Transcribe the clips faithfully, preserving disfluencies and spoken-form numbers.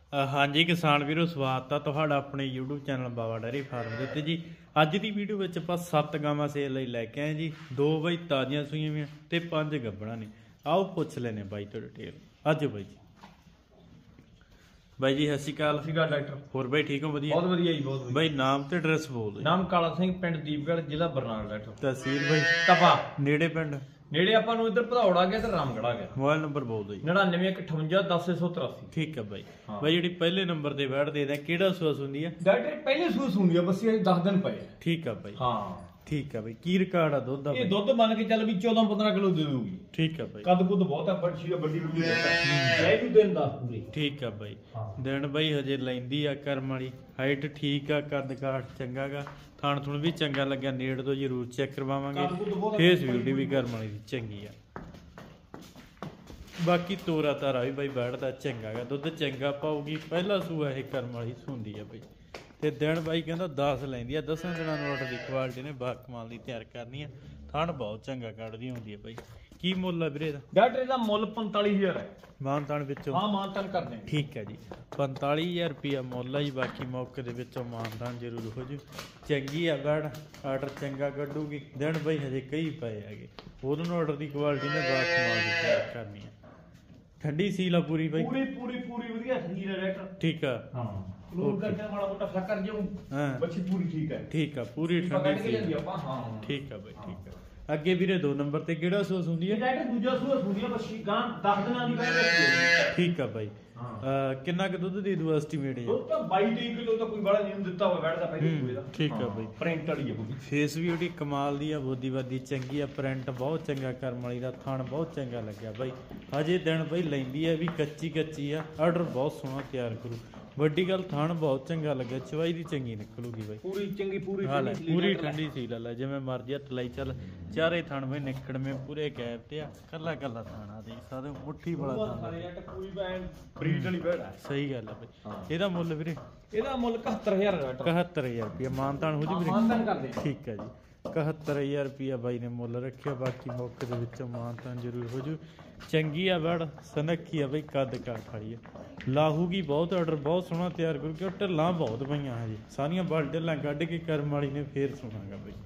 हाँ जी किसान वीरो स्वागत है तुहाडा अपने YouTube channel Baba dairy farm के उत्ते जी। अज की वीडियो में आप सत्त गावां सेल लई लैके आए जी। दो बई ताज़ियां सूईयां भी ते पंज गब्बड़ां ने। आओ पुछ लेने बाई तो डिटेल अज बाई जी। बाई जी सत श्री अकाल। सत श्री अकाल डॉक्टर। होर बाई ठीक हो? वधिया बहुत वधिया जी, बहुत बाई नाम ते एड्रैस बोल दो। नाम काला सिंह, पिंड दीपगढ़, जिला बरनाला डॉक्टर। तहसील बाई तपा नेड़े पिंड नेड़े ਆਪਾਂ ਨੂੰ ਇੱਧਰ ਭਦੌੜ ਆ ਗਿਆ ਤੇ ਰਾਮਗੜ੍ਹ ਆ ਗਿਆ। मोबाइल नंबर बोल दो जी। ਨੜਿਨਵੇਂ ਇੱਕ ਅਠਵੰਜਾ ਦਸ ਇੱਕ ਸੌ ਤਰਾਸੀ। ठीक है बाई। बाई जी पहले नंबर ते बैठ दे दें किहड़ा सूआ सुंदी है? ਡਾਕਟਰ ਪਹਿਲੇ ਸੂਸ ਹੁੰਦੀ ਆ, ਬਸ ਇਹ ਦਸ ਦਿਨ ਪਏ। ठीक है बाई। ਹਾਂ ठीक है बाई। की रिकॉर्ड है दुध दा? ਇਹ ਦੁੱਧ ਮੰਨ ਕੇ ਚੱਲ ਵੀ ਚੌਦਾਂ ਪੰਦਰਾਂ ਕਿਲੋ ਦੇ ਦੂਗੀ। ठीक है बाई। ਕੱਦ ਕੁੱਦ ਬਹੁਤ ਆ, ਬੱਚੀ ਦਾ ਵੱਡੀ ਵੱਡੀ ਹੈ ਇਹ ਵੀ ਦਿਨ ਦਸ ਪੂਰੀ। ठीक है बाई। ਹਾਂ ਦਿਨ ਬਾਈ ਹਜੇ ਲੈਂਦੀ ਆ ਕਰਮ ਵਾਲੀ। ਹਾਈਟ ਠੀਕ ਆ, ਕੱਦ ਕਾਠ ਚੰਗਾ ਗਾ, ਥਣ ਥੁਣ ਵੀ ਚੰਗਾ ਲੱਗਿਆ। ਨੇੜ ਤੋਂ ਜ਼ਰੂਰ ਚੈੱਕ ਕਰਵਾਵਾਂਗੇ। ਫੇਸ ਬਿਊਟੀ ਵੀ ਕਰਮ ਵਾਲੀ ਦੀ ਚੰਗੀ ਆ। ਬਾਕੀ ਤੋਰਾ ਤਾਰਾ ਵੀ ਬਾਈ ਬੈਠਦਾ ਚੰਗਾ ਗਾ, ਦੁੱਧ ਚੰਗਾ ਪਾਉਗੀ। ਪਹਿਲਾ ਸੂਆ ਇਹ ਕਰਮ ਵਾਲੀ ਸੁੰਦੀ ਆ ਬਾਈ। ਤੇ ਦਿਨ ਬਾਈ ਕਹਿੰਦਾ ਦਸ ਲੈਂਦੀ ਆ। ਦਸਾਂ ਦਿਨਾਂ ਨੂੰ ਆਰਡਰ ਦੀ ਕੁਆਲਿਟੀ ਨੇ ਬਾ ਕਮਾਲ ਦੀ ਤਿਆਰ ਕਰਨੀ ਆ। ਥਣ ਬਹੁਤ ਚੰਗਾ ਕੱਢਦੀ ਹੁੰਦੀ ਆ ਬਾਈ। ਕੀ ਮੁੱਲ ਆ ਵੀਰੇ ਦਾ? ਡਾਕਟਰ ਇਹਦਾ ਮੁੱਲ ਪੰਤਾਲੀ ਹਜ਼ਾਰ ਹੈ। ਮਾਨਤਾਨ ਵਿੱਚੋਂ? ਹਾਂ ਮਾਨਤਾਨ ਕਰਦੇ ਹਾਂ। ਠੀਕ ਹੈ ਜੀ। ਪੰਤਾਲੀ ਹਜ਼ਾਰ ਰੁਪਇਆ ਮੁੱਲ ਆ ਜੀ। ਬਾਕੀ ਮੌਕੇ ਦੇ ਵਿੱਚੋਂ ਮਾਨਤਾਨ ਜ਼ਰੂਰ ਹੋ ਜੂ। ਚੰਗੀ ਆ ਬੈੜ, ਆਰਡਰ ਚੰਗਾ ਕੱਢੂਗੀ। ਦਿਨ ਬਾਈ ਹਜੇ ਕਈ ਪਏ ਹੈਗੇ, ਉਹਨਾਂ ਨੂੰ ਆਰਡਰ ਦੀ ਕੁਆਲਿਟੀ ਨੇ ਬਾ ਕਮਾਲ ਦੀ ਤਿਆਰ ਕਰਨੀ ਆ। ਠੰਡੀ ਸੀਲ ਆ ਪੂਰੀ ਬਾਈ? ਪੂਰੀ ਪੂਰੀ ਪੂਰੀ ਵਧੀਆ ਸਰੀਰ ਹੈ ਡਾਕਟਰ। ਠੀਕ ਆ। ਹਾਂ ਲੋਕ ਕਰਕੇ ਮਾੜਾ ਮੋਟਾ ਫੱਕਰ ਜਿਉਂ ਹਾਂ ਬੱਚੀ ਪੂਰੀ ਠੀਕ ਹੈ। ਠੀਕ ਆ ਪੂਰੀ ਠੰਡੀ ਸੀਲ। ਆਪਾਂ ਹਾਂ ਠੀਕ ਆ ਬਾਈ ਠੀਕ ਆ। ਅੱਗੇ ਵੀਰੇ ਦੋ ਨੰਬਰ ਤੇ ਕਿਹੜਾ ਸੂਆ ਸੁੰਦੀ ਇਹ ਹੈ? ਡਾਕਟਰ ਦੂਜਾ ਸੂਆ ਸੁੰਦੀ ਆ, ਬੱਚੀ ਗਾਂ ਦਸ ਦਿਨਾਂ ਦੀ ਬਹਿ ਗਈ। ਠੀਕ ਆ ਬਾਈ। ਹਾਂ ਕਿੰਨਾ ਕੁ ਦੁੱਧ ਦੇ ਦੂ ਐਸਟੀਮੇਟ ਜੀ? ਉਹ ਤਾਂ ਬਾਈ ਤੇਈ ਕਿਲੋ ਤਾਂ ਕੋਈ ਬੜਾ ਨਹੀਂ ਦਿੱਤਾ ਹੋਇਆ ਬੈਠਦਾ ਪਹਿਲੇ ਸੂਏ ਦਾ। ਠੀਕ ਆ ਬਾਈ। ਪ੍ਰਿੰਟ ਵਾਲੀ ਹੈ ਕੋਈ। ਫੇਸ ਵੀ ਉਹਦੀ ਕਮਾਲ ਦੀ ਆ, ਬੋਦੀ ਬਾਦੀ ਚੰਗੀ ਆ, ਪ੍ਰਿੰਟ ਬਹੁਤ ਚੰਗਾ ਕਰਮ ਵਾਲੀ ਦਾ। ਥਣ ਬਹੁਤ ਚੰਗਾ ਲੱਗਿਆ ਬਾਈ। ਹਜੇ ਦਿਨ ਬਾਈ ਲੈਂਦੀ ਆ ਵੀ ਕੱਚੀ ਕੱਚੀ ਆ। ਆਰਡਰ ਬਹੁਤ ਸੋਹਣਾ ਤਿਆਰ ਕਰੂ। ਵੱਡੀ ਗੱਲ ਥਣ ਬਹੁਤ ਚੰਗਾ ਲੱਗਿਆ। ਚਵਾਈ ਦੀ ਚੰਗੀ ਨਿਕਲੂਗੀ ਬਾਈ। ਪੂਰੀ ਚੰਗੀ ਪੂਰੀ ਹਾਂ ਲੈ ਪੂਰੀ ਠੰਡੀ ਸੀ ਲੈ ਜਿਵੇਂ ਮਰਜ਼ੀ ਹੱਥ ਲਾਈ ਚੱਲ। ਚਾਰੇ ਥਣ ਬਾਈ ਨਿਕੜਵੇਂ ਪੂਰੇ ਗੈਪ ਤੇ ਆ। ਕੱਲਾ ਕੱਲਾ ਥਾਣਾ ਦੇ ਸਾਰੇ ਮੁੱਠੀ ਵਾਲਾ ਥਾਣਾ ਪੂਰੀ ਬੈਨ ਬਰੀਡ ਵਾਲੀ ਬੈੜ ਆ। ਸਹੀ ਗੱਲ ਆ ਬਾਈ। ਇਹਦਾ ਮੁੱਲ ਵੀਰੇ? ਇਹਦਾ ਮੁੱਲ ਇਕਹੱਤਰ ਹਜ਼ਾਰ ਹੈ। ਇਕਹੱਤਰ ਹਜ਼ਾਰ ਰੁਪਇਆ ਮਾਨਤਾਨ ਹੋ ਜੂ ਵੀਰੇ? ਮਾਨਤਾਨ ਕਰਦੇ। ਠੀਕ ਹੈ ਜੀ। ਇਕਹੱਤਰ ਹਜ਼ਾਰ ਰੁਪਇਆ ਬਾਈ ਨੇ ਮੁੱਲ ਰੱਖਿਆ। ਬਾਕੀ ਮੌਕੇ ਦੇ ਵਿੱਚੋਂ ਮਾਨਤਾਨ ਜ਼ਰੂਰ ਹੋ ਜੂ। ਚੰਗੀ ਆ ਬੜ, ਸਨੱਖੀ ਆ ਬਈ, ਕੱਦ ਕਾਠ ਵਾਲੀ ਆ। ਲਾਹੂਗੀ ਬਹੁਤ, ਆਰਡਰ ਬਹੁਤ ਸੋਹਣਾ ਤਿਆਰ ਕਰੂ। ਕਿ ਢਿੱਲਾਂ ਬਹੁਤ ਪਈਆਂ ਹਜੇ, ਸਾਰੀਆਂ ਬਲ ਢਿੱਲਾਂ ਕੱਢ ਕੇ ਕਰਮ ਵਾਲੀ ਨੇ ਫੇਰ ਸੁਣਾਗਾ ਬਈ।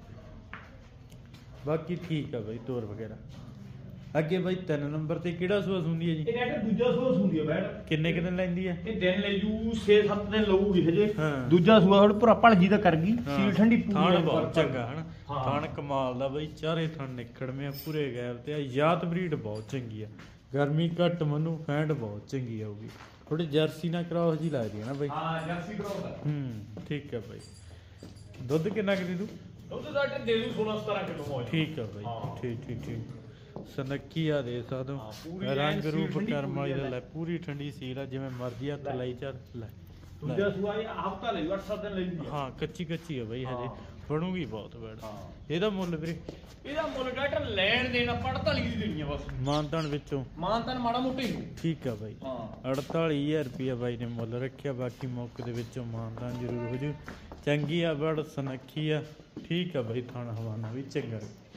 ਬਾਕੀ ਠੀਕ ਆ ਬਈ ਤੋਰ ਵਗੈਰਾ। ਅੱਗੇ ਬਾਈ ਤਿੰਨ ਨੰਬਰ ਤੇ ਕਿਹੜਾ ਸੂਆ ਸੁੰਦੀ ਹੈ ਜੀ? ਇਹ ਡਾਕਟਰ ਦੂਜਾ ਸੂਆ ਸੁੰਦੀ ਆ ਬੈੜ। ਕਿੰਨੇ ਕੁ ਦਿਨ ਲੈਂਦੀ ਹੈ? ਇਹ ਦਿਨ ਲੈ ਜੂ ਛੇ ਸੱਤ ਦਿਨ ਲਊਗੀ ਹਜੇ। ਹਾਂ ਦੂਜਾ ਸੂਆ ਥੋੜਾ ਭਰਾ ਭਲਜੀ ਦਾ ਕਰ ਗਈ। ਸੀਲ ਠੰਡੀ ਪੂਰੀ ਥਣ ਬਹੁਤ ਚੰਗਾ ਹਨ। ਥਣ ਕਮਾਲ ਦਾ ਬਈ। ਚਾਰੇ ਥਣ ਨਿਕੜਵੇਂ ਆ ਪੂਰੇ ਗੈਪ ਤੇ ਆ। ਯਾਤ ਬਰੀਡ ਬਹੁਤ ਚੰਗੀ ਆ। ਗਰਮੀ ਘੱਟ ਮਨੂੰ, ਫੈਂਟ ਬਹੁਤ ਚੰਗੀ ਆਊਗੀ। ਥੋੜੀ ਜਰਸੀ ਨਾ ਕਰਾਓ ਜੀ ਲੱਗਦੀ ਹੈ ਨਾ ਬਈ? ਹਾਂ ਜਰਸੀ ਕਰਾਓ ਦਾ। ਹੂੰ ਠੀਕ ਹੈ ਬਾਈ। ਦੁੱਧ ਕਿੰਨਾ ਕੁ ਦੇ ਦੂ? ਦੁੱਧ ਡਾਕਟਰ ਦੇ ਦੂ ਸੋਲਾਂ ਸਤਾਰਾਂ ਕਿਲੋ ਹੋ। ਠੀਕ ਆ ਬਾਈ। ਠੀਕ ਠੀਕ ਠੀਕ। ਸਨੱਕੀ ਆ ਦੇ ਸਕਦੇ ਹੋ। ਰੰਗ ਰੂਪ ਕਰਮ ਵਾਲੀ ਦਾ ਲੈ ਪੂਰੀ ਠੰਡੀ ਸੀਲ ਆ। ਜਿਵੇਂ ਮਰਜ਼ੀ ਹੱਥ ਲਾਈ ਚੱਲ ਲੈ। ਦੂਜਾ ਸੂਆ ਇਹ ਹਫਤਾ ਲੈ ਜੂ, ਅੱਠ ਸੱਤ ਦਿਨ ਲੈ ਜੂ। ਹਾਂ ਕੱਚੀ ਕੱਚੀ ਆ ਬਾਈ ਹਜੇ, ਬਣੂਗੀ ਬਹੁਤ ਬੈੜ। ਇਹਦਾ ਮੁੱਲ ਵੀਰੇ? ਇਹਦਾ ਮੁੱਲ ਡਾਕਟਰ ਲੈਣ ਦੇਣਾ ਅੜਤਾਲੀ ਦੀ ਦੇਣੀ ਆ ਬਸ। ਮਾਨਤਾਨ ਵਿੱਚੋਂ? ਮਾਨਤਾਨ ਮਾੜਾ ਮੋਟਾ ਹੀ। ਠੀਕ ਆ ਬਾਈ। ਅੜਤਾਲੀ ਹਜ਼ਾਰ ਰੁਪਇਆ ਬਾਈ ਨੇ ਮੁੱਲ ਰੱਖਿਆ। ਬਾਕੀ ਮੌਕੇ ਦੇ ਵਿੱਚੋਂ ਮਾਨਤਾਨ ਜ਼ਰੂਰ ਹੋ ਜੂ। ਚੰਗੀ ਆ ਬੜ, ਸਨੱਖੀ ਆ। ਠੀਕ ਆ ਬਾਈ। ਥਾਣਾ ਹਵਾਨਾ ਵੀ ਚੰਗਾ।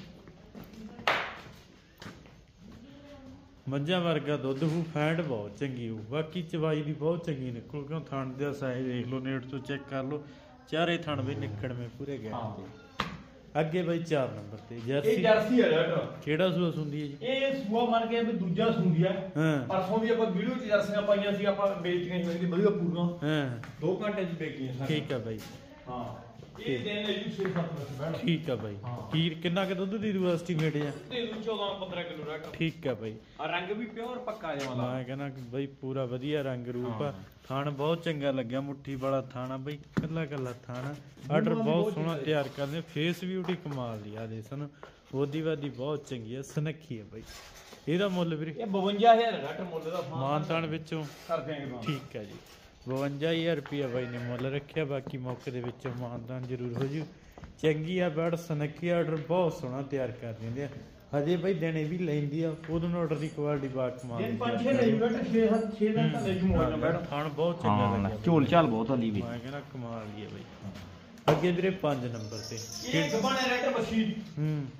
ਮੱਝਾਂ ਵਰਗਾ ਦੁੱਧ ਹੂ, ਫੈਂਟ ਬਹੁਤ ਚੰਗੀ ਹੋਊ। ਬਾਕੀ ਚਵਾਈ ਦੀ ਬਹੁਤ ਚੰਗੀ ਨਿਕਲੂ। ਕਿਉਂ ਥਣ ਦਾ ਸਾਈਜ਼ ਦੇਖ ਲਓ, ਨੇੜ ਤੋਂ ਚੈੱਕ ਕਰ ਲਓ। ਚਾਰੇ ਥਣ ਵੀ ਨਿਕੜਵੇਂ ਪੂਰੇ ਗਏ ਤੇ। ਅੱਗੇ ਬਾਈ ਚਾਰ ਨੰਬਰ ਤੇ ਜਰਸੀ। ਇਹ ਜਰਸੀ ਹੈ ਡਾਕਟਰ। ਕਿਹੜਾ ਸੂਆ ਸੁੰਦੀ ਹੈ ਜੀ? ਇਹ ਸੂਆ ਮੰਨ ਕੇ ਵੀ ਦੂਜਾ ਸੁੰਦੀ ਹੈ। ਹਾਂ ਪਰਸੋਂ ਵੀ ਆਪਾਂ ਵੀਡੀਓ ਚ ਜਰਸੀਆਂ ਪਾਈਆਂ ਸੀ, ਆਪਾਂ ਵੇਚੀਆਂ ਸੀ ਵਧੀਆ ਪੂਰੀਆਂ। ਹਾਂ ਦੋ ਘੰਟੇ ਚ ਵੇਚ ਗਈਆਂ। ਠੀਕ ਆ ਬਾਈ। ਹਾਂ ਇਹ ਦਿਨ ਲੈ ਜੂ ਛੇ ਸੱਤ ਦਿਨ ਬੈਠ। ਠੀਕ ਆ ਬਾਈ। ਕੀ ਕਿੰਨਾ ਕੁ ਦੁੱਧ ਦੀ ਦੂ ਐਸਟੀਮੇਟ ਆ? ਦੇ ਦੂ ਚੌਦਾਂ ਪੰਦਰਾਂ ਕਿਲੋ ਡਾਕਟਰ। ਠੀਕ ਆ ਬਾਈ। ਆ ਰੰਗ ਵੀ ਪਿਓਰ ਪੱਕਾ ਜਿਹਾ। ਮੈਂ ਕਹਿੰਦਾ ਬਾਈ ਪੂਰਾ ਵਧੀਆ ਰੰਗ ਰੂਪ ਆ। ਥਣ ਬਹੁਤ ਚੰਗਾ ਲੱਗਿਆ। ਮੁੱਠੀ ਵਾਲਾ ਥਾਣਾ ਬਾਈ, ਕੱਲਾ ਕੱਲਾ ਥਾਣਾ। ਆਰਡਰ ਬਹੁਤ ਸੋਹਣਾ ਤਿਆਰ ਕਰਦੇ। ਫੇਸ ਵੀ ਉਹਦੀ ਕਮਾਲ ਦੀ ਆ। ਦੇ ਸਾਨੂੰ ਬੋਦੀ ਵਾਦੀ ਬਹੁਤ ਚੰਗੀ ਆ, ਸਨੱਖੀ ਆ ਬਾਈ। ਇਹਦਾ ਮੁੱਲ ਵੀਰੇ? ਇਹ ਬਵੰਜਾ ਹਜ਼ਾਰ ਡਾਕਟਰ ਮੁੱਲ ਦਾ। ਮਾਨਤਾਨ ਵਿੱਚੋਂ ਕਰ ਦਿਆਂਗੇ। ਠੀਕ ਹੈ ਜੀ। ਬਵੰਜਾ ਹਜ਼ਾਰ ਰੁਪਇਆ ਬਾਈ ਨੇ ਮੁੱਲ ਰੱਖਿਆ। ਬਾਕੀ ਮੌਕੇ ਦੇ ਵਿੱਚੋਂ ਮਾਨਤਾਨ ਜ਼ਰੂਰ ਹੋ ਜੂ। ਚੰਗੀ ਆ ਬੈੜ, ਸਨੱਖੀ। ਆਰਡਰ ਬਹੁਤ ਸੋਹਣਾ ਤਿਆਰ ਕਰ ਦਿੰਦੇ ਆ। ਹਜੇ ਬਾਈ ਦਿਨੇ ਵੀ ਲੈਂਦੀ ਆ। ਉਹਦੋਂ ਨੂੰ ਆਰਡਰ ਦੀ ਕੁਆਲਿਟੀ ਬਾਤ ਕਮਾਲ ਦੀ। ਪੰਜ ਛੇ ਲੈ ਜੂ ਡਾਕਟਰ। ਛੇ ਸੱਤ ਛੇ ਦਿਨ ਤਾਂ ਲੈ ਜੂ ਮੋਬਾਈਲ ਬੈਠ। ਥਣ ਬਹੁਤ ਚੰਗਾ ਲੱਗਿਆ। ਝੋਲ ਝਾਲ ਬਹੁਤ ਹਲੀ ਵੀ। ਮੈਂ ਕਹਿੰਦਾ ਕਮਾਲ ਦੀ ਆ ਬਾਈ। ਅੱਗੇ ਵੀਰੇ ਪੰਜ ਨੰਬਰ ਤੇ ਇਹ ਗੱਬਾਂ ਨੇ ਰੈਟਰ ਬੱਛੀ। ਹੂੰ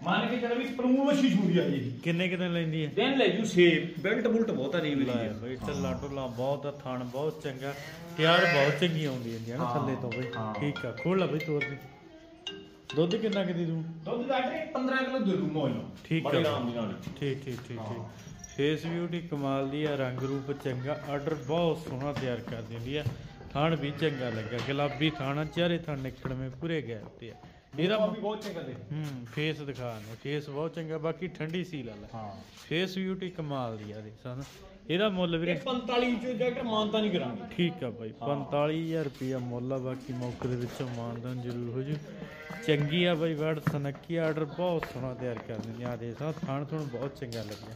ਮੰਨ ਕੇ ਚੱਲ ਵੀ ਪਲੂਣ ਮੱਛੀ ਛੂੜੀ ਆ ਜੀ ਕਿੰਨੇ ਕਿੰਨੇ ਲੈਂਦੀ ਹੈ? ਦਿਨ ਲੈ ਜੂ ਸੇਬ ਬੈਲਟ ਬੁਲਟ ਬਹੁਤ ਆ ਰੀਵ ਦੀ ਲੈ ਬਈ ਢੱਲਾ ਢੁੱਲਾ ਬਹੁਤ ਆ, ਥਣ ਬਹੁਤ ਚੰਗਾ, ਤਿਆਰ ਬਹੁਤ ਚੰਗੀ ਆਉਂਦੀ ਹੁੰਦੀ ਹੈ ਨਾ ਥੱਲੇ ਤੋਂ ਬਈ। ਠੀਕ ਆ, ਖੋਲ ਲਾ ਬਈ ਤੋਰ ਦੀ। ਦੁੱਧ ਕਿੰਨਾ ਕਿ ਦੇ ਦੂੰ? ਦੁੱਧ ਡਾਕਟਰ ਪੰਦਰਾਂ ਕਿਲੋ ਦੇ ਦੂ ਮੋਲ ਠੀਕ ਆ, ਬੜੇ ਆਰਾਮ ਦੇ ਨਾਲ। ਠੀਕ ਠੀਕ ਠੀਕ ਠੀਕ। ਫੇਸ ਬਿਊਟੀ ਕਮਾਲ ਦੀ ਆ, ਰੰਗ ਰੂਪ ਚੰਗਾ, ਆਰਡਰ ਬਹੁਤ ਸੋਹਣਾ ਤਿਆਰ ਕਰ ਦਿੰਦੀ ਆ। ਥਣ ਵੀ ਚੰਗਾ ਲੱਗਾ, ਗੁਲਾਬੀ ਥਣ, ਚਾਰੇ ਥਣ ਨਿਕਲਵੇਂ ਪੂਰੇ ਗਏ ਤੇ ਆ। ਇਹਦਾ ਵੀ ਬਹੁਤ ਚੰਗਾ ਦੇ ਹੂੰ ਫੇਸ ਦਿਖਾ ਨੇ, ਫੇਸ ਬਹੁਤ ਚੰਗਾ, ਬਾਕੀ ਠੰਡੀ ਸੀ ਲਾ ਹਾਂ। ਫੇਸ ਬਿਊਟੀ ਕਮਾਲ ਦੀ ਆ ਦੇ ਸਾਨੂੰ। ਇਹਦਾ ਮੁੱਲ ਵੀਰੇ ਪੰਤਾਲੀ ਚ ਡਾਕਟਰ ਮਾਨਤਾ ਨਹੀਂ ਕਰਾਂਗੇ। ਠੀਕ ਆ ਬਾਈ, ਪੰਤਾਲੀ ਹਜ਼ਾਰ ਰੁਪਇਆ ਮੁੱਲ ਆ, ਬਾਕੀ ਮੌਕੇ ਦੇ ਵਿੱਚੋਂ ਮਾਨਦਾਨ ਜ਼ਰੂਰ ਹੋ ਜੂ। ਚੰਗੀ ਆ ਬਾਈ ਵੜ ਸਨੱਕੀ, ਆਰਡਰ ਬਹੁਤ ਸੋਹਣਾ ਤਿਆਰ ਕਰ ਦਿੰਦੀ ਆ। ਦੇ ਸਾਂ ਥਾਣ ਥੁਣ ਬਹੁਤ ਚੰਗਾ ਲੱਗਿਆ।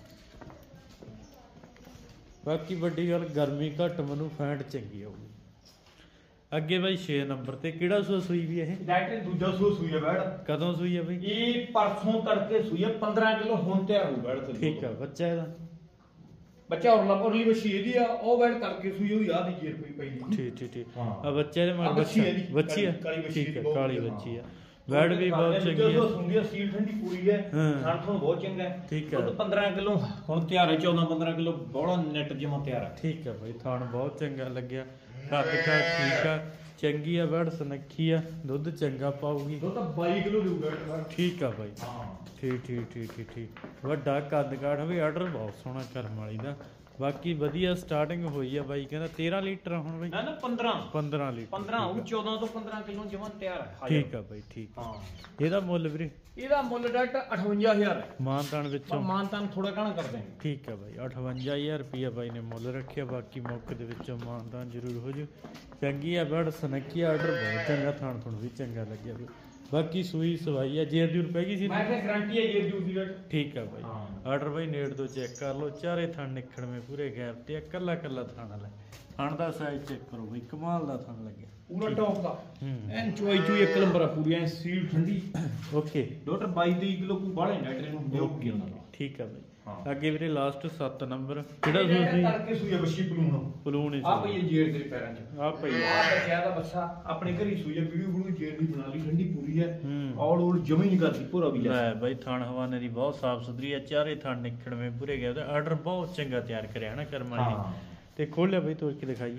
ਬਾਕੀ ਵੱਡੀ ਗੱਲ ਗਰਮੀ ਘੱਟ, ਮੈਨੂੰ ਫੈਂਟ ਚੰਗੀ ਆਊਗੀ। ਅੱਗੇ ਬਾਈ ਛੇ ਨੰਬਰ ਤੇ ਕਿਹੜਾ ਸੂਆ ਸੂਈ ਵੀ ਇਹ? ਡਾਕਟਰ ਦੂਜਾ ਸੂ ਸੂਈ ਆ ਬੈੜ। ਕਦੋਂ ਸੂਈ ਆ ਬਾਈ? ਇਹ ਪਰਸੋਂ ਤੜਕੇ ਸੂਈ ਆ, ਪੰਦਰਾਂ ਕਿਲੋ ਹੁਣ ਤਿਆਰ ਹੋ ਬੈੜ। ਠੀਕ ਆ, ਬੱਚਾ ਇਹਦਾ ਬੱਚਾ ਔਰਲਾ ਔਰਲੀ ਬੱਚੀ ਇਹਦੀ ਆ, ਉਹ ਬੈੜ ਕਰਕੇ ਸੂਈ ਹੋਈ ਆ ਦੀ ਜੇਰ ਕੋਈ ਪਈ ਨਹੀਂ। ਠੀਕ ਠੀਕ ਠੀਕ। ਹਾਂ। ਆ ਬੱਚੇ ਦੇ ਮਨ ਆਹ ਬੱਚੀ ਬੱਚਾ ਆ ਇਹਦੀ, ਬੱਚੀ ਆ, ਕਾਲੀ ਬੱਚੀ ਠੀਕ ਆ, ਬਹੁਤ ਕਾਲੀ ਵਧੀਆ। ਬੱਚੀ ਆ। ਬੈਡ ਵੀ ਬਹੁਤ ਚੰਗੀ ਆ, ਸੁੰਦੀ ਆ, ਸੀਲ ਠੰਡੀ ਪੂਰੀ ਹੈ, ਹਾਂ। ਖਾਣ ਤੋਂ ਬਹੁਤ ਚੰਗਾ ਹੈ। ਠੀਕ ਆ। ਦੁੱਧ ਪੰਦਰਾਂ ਕਿਲੋ ਹੁਣ ਤਿਆਰ ਹੈ, ਚੌਦਾਂ ਪੰਦਰਾਂ ਕਿਲੋ ਬੋਲਾ ਨੈਟ ਜਿਹਾ ਤਿਆਰ ਹੈ। ਠੀਕ ਆ ਬਾਈ, ਥਾਣ ਬਹੁਤ ਚੰਗਾ ਲੱਗਿਆ, ਕੱਦ ਕਾ ਠੀਕ ਆ, ਚੰਗੀ ਆ ਬੈਡ ਸਨੱਖੀ ਆ, ਦੁੱਧ ਚੰਗਾ ਪਾਊਗੀ। ਦੁੱਧ ਤਾਂ ਬਾਈ ਕਿਲੋ ਦੇਊਗਾ ਬੈੜ। ਠੀਕ ਆ ਬਾਈ, ਹਾਂ ਠੀਕ ਠੀਕ ਠੀਕ ਠੀਕ ਠੀਕ। ਵੱਡਾ ਕੱਦ ਕਾਠ ਵੀ, ਆਰਡਰ ਬਹੁਤ ਸੋਹਣਾ ਕਰਮ ਵਾਲੀ ਦਾ। ਬਾਕੀ ਵਧੀਆ ਸਟਾਰਟਿੰਗ ਹੋਈ ਆ ਬਾਈ ਕਹਿੰਦਾ ਤੇਰਾਂ ਲੀਟਰ ਆ ਹੁਣ ਬਾਈ। ਨਾ ਨਾ ਪੰਦਰਾਂ ਪੰਦਰਾਂ ਲੀਟਰ ਪੰਦਰਾਂ ਉਹ ਚੌਦਾਂ ਤੋਂ ਪੰਦਰਾਂ ਕਿਲੋ ਜਮਾਂ ਤਿਆਰ ਹੈ। ਠੀਕ ਆ ਬਾਈ, ਠੀਕ ਆ। ਹਾਂ ਇਹਦਾ ਮੁੱਲ ਵੀਰੇ? ਇਹਦਾ ਮੁੱਲ ਡਾਕਟਰ ਅਠਵੰਜਾ ਹਜ਼ਾਰ ਹੈ। ਮਾਨਤਾਨ ਵਿੱਚੋਂ ਮਾਨਤਾਨ ਥੋੜਾ ਘਣਾ ਕਰ ਦੇਂਗੇ। ਠੀਕ ਆ ਬਾਈ, ਅਠਵੰਜਾ ਹਜ਼ਾਰ ਰੁਪਇਆ ਬਾਈ ਨੇ ਮੁੱਲ ਰੱਖਿਆ, ਬਾਕੀ ਮੌਕੇ ਦੇ ਵਿੱਚੋਂ ਮਾਨਤਾਨ ਜ਼ਰੂਰ ਹੋ ਜੂ। ਚੰਗੀ ਆ ਬੜ ਸਨੱਕੀ, ਆਰਡਰ ਬਹੁਤ ਚੰਗਾ, ਥਾਣ ਥੁਣ ਵੀ ਚੰਗਾ ਲੱਗਿਆ ਬਈ। ਬਾਕੀ ਸੂਈ ਸਵਾਈ ਆ, ਜੇਰ ਜੂਰ ਪੈ ਗਈ ਸੀ? ਮੈਂ ਕਿਹਾ ਗਾਰੰਟੀ ਹੈ ਜੇਰ ਜੂਰ ਦੀ ਡਾਕਟਰ। ਠੀਕ ਆ ਬਾਈ, ਹਾਂ। ਆਰਡਰ ਬਾਈ ਨੇੜ ਤੋਂ ਚੈੱਕ ਕਰ ਲਓ, ਚਾਰੇ ਥਣ ਨਿਕੜਵੇਂ ਪੂਰੇ ਗੈਪ ਤੇ, ਇਕੱਲਾ ਇਕੱਲਾ ਥਣ ਵਾਲਾ। ਥਣ ਦਾ ਸਾਈਜ਼ ਚੈੱਕ ਕਰੋ ਬਈ, ਕਮਾਲ ਦਾ ਥਣ ਲੱਗਿਆ ਪੂਰਾ ਟੌਪ ਦਾ ਹੂੰ। ਐਨ ਚੋਈ ਚੋਈ ਇੱਕ ਨੰਬਰ ਆ ਪੂਰੀ, ਐ ਸੀਲ ਠੰਡੀ। ਓਕੇ, ਡਾਕਟਰ ਬਾਈ ਤੇਈ ਕਿਲੋ ਕੋ ਬਾਹਲੇ ਡਾਕਟਰ ਨੂੰ ਦੇਊਗੀ ਉਹਨਾਂ ਨੂੰ। ਠੀਕ ਆ ਬਾਈ। ਹਾਂ। ਅੱਗੇ ਵੀਰੇ ਲਾਸਟ ਸੱਤ ਨੰਬਰ ਕਿਹੜਾ ਇਹ ਸੂਈ? ਤੜਕੇ ਸੂਈ ਆ ਬੱਛੀ ਪਲੂਣ। ਪਲੂਣ ਹੀ ਆ ਪਈ ਇਹ ਜੇੜ ਤੇਰੇ ਪੈਰਾਂ 'ਚ। ਆ ਪਈ ਆ ਬੱਚਿਆ ਦਾ ਬੱਚਾ ਆਪਣੇ ਘਰੀ ਸੂਈ ਆ, ਵੀਡੀਓ ਵੀਡੀਓ ਜੇੜ ਦੀ ਬਣਾ ਲਈ, ਠੰਡੀ ਪੂਰੀ ਹੈ। ਹੂੰ। ਔਲ ਔਲ ਜਮਾ ਹੀ ਨਹੀਂ ਕਰਦੀ, ਪੂਰਾ ਵੀ ਲੈ ਬਾਈ, ਥਣ ਹਵਾਨੇ ਦੀ ਬਹੁਤ ਸਾਫ ਸੁਥਰੀ ਆ, ਚਾਰੇ ਥਣ ਨਿਕੜਵੇਂ ਪੂਰੇ ਗਏ ਤੇ ਆਰਡਰ ਬਹੁਤ ਚੰਗਾ ਤਿਆਰ ਕਰਿਆ ਹਨਾ ਕਰਮਾਂ ਨੇ। ਹਾਂ। ਤੇ ਖੋਲਿਆ ਬਾਈ ਤੋੜ ਕੇ ਦਿਖਾਈਏ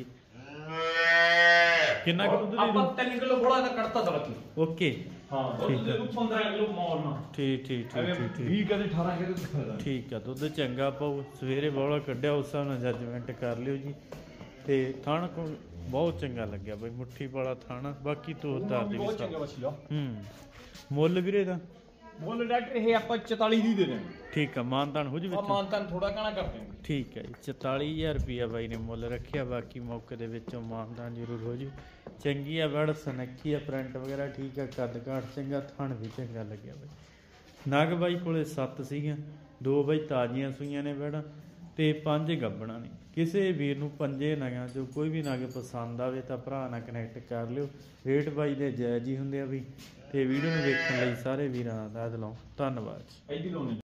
ਕਿੰਨਾ ਕੁ ਦੁੱਧ ਦੇ ਆਪਾਂ ਦੂ? ਤਿੰਨ ਕਿਲੋ ਬੋਲਾ ਦਾ ਕੱਢਤਾ ਤੜਕੇ। ਓਕੇ, ਹਾਂ ਠੀਕ ਦੁੱਧ ਦੇ ਦੂ ਪੰਦਰਾਂ ਕਿਲੋ ਮੌਲ ਨਾਲ। ਠੀਕ ਠੀਕ ਠੀਕ ਠੀਕ ਠੀਕ ਵੀਹ ਕਦੇ ਅਠਾਰਾਂ ਕਦੇ ਦਿਖਾਦਾ। ਠੀਕ ਆ, ਦੁੱਧ ਚੰਗਾ ਪਾਉ, ਸਵੇਰੇ ਬੌਲਾ ਕੱਢਿਆ ਉਸ ਹਿਸਾਬ ਨਾਲ ਜੱਜਮੈਂਟ ਕਰ ਲਿਓ ਜੀ। ਤੇ ਥਣ ਕੋ ਬਹੁਤ ਚੰਗਾ ਲੱਗਿਆ ਬਈ, ਮੁੱਠੀ ਵਾਲਾ ਥਣ, ਬਾਕੀ ਤੋਰਦਾਰ ਦੀ ਵੀ ਬਹੁਤ ਚੰਗਾ ਸਾਫ਼। ਬੱਛੀ ਦਾ। ਹੂੰ। ਮੁੱਲ ਵੀਰੇ ਦਾ? ਮੁੱਲ ਡਾਕਟਰ ਇਹ ਆਪਾਂ ਚੁਤਾਲੀ ਦੀ ਦੇ ਦੇਣਾ। ਠੀਕ ਆ, ਮਾਨਤਾਨ ਹੋ ਜੂ ਆ ਵਿੱਚ? ਮਾਨਤਾਨ ਥੋੜਾ ਘਣਾ ਕਰ ਦੇਂਗੇ। ਠੀਕ ਹੈ ਜੀ, ਚੁਤਾਲੀ ਹਜ਼ਾਰ ਰੁਪਇਆ ਬਾਈ ਨੇ ਮੁੱਲ ਰੱਖਿਆ, ਬਾਕੀ ਮੌਕੇ ਦੇ ਵਿੱਚੋਂ ਮਾਨਦਾਨ ਜ਼ਰੂਰ ਹੋ ਜੂ। ਚੰਗੀ ਆ ਬੜ ਸਨੱਖੀ ਆ, ਪ੍ਰਿੰਟ ਵਗੈਰਾ ਠੀਕ ਆ, ਕੱਦ ਕਾਠ ਚੰਗਾ, ਥਣ ਵੀ ਚੰਗਾ ਲੱਗਿਆ ਬਾਈ। ਨਗ ਬਾਈ ਕੋਲੇ ਸੱਤ ਸੀਗੀਆਂ, ਦੋ ਬਾਈ ਤਾਜ਼ੀਆਂ ਸੂਈਆਂ ਨੇ ਬੈੜਾਂ ਤੇ ਪੰਜ ਗੱਬਣਾ ਨੇ। ਕਿਸੇ ਵੀਰ ਨੂੰ ਪੰਜੇ ਨਗਾਂ ਚੋਂ ਕੋਈ ਵੀ ਨਗ ਪਸੰਦ ਆਵੇ ਤਾਂ ਭਰਾ ਨਾਲ ਕਨੈਕਟ ਕਰ ਲਿਓ। ਰੇਟ ਬਾਈ ਦੇ ਜਾਇਜ਼ ਹੀ ਹੁੰਦੇ ਆ ਬਈ। ਤੇ ਵੀਡੀਓ ਨੂੰ ਦੇਖਣ ਲਈ ਸਾਰੇ ਵੀਰਾਂ ਦਾ ਦਿਲੋਂ ਧੰਨਵਾਦ। ਐਡੀ ਲਾਉਣੀ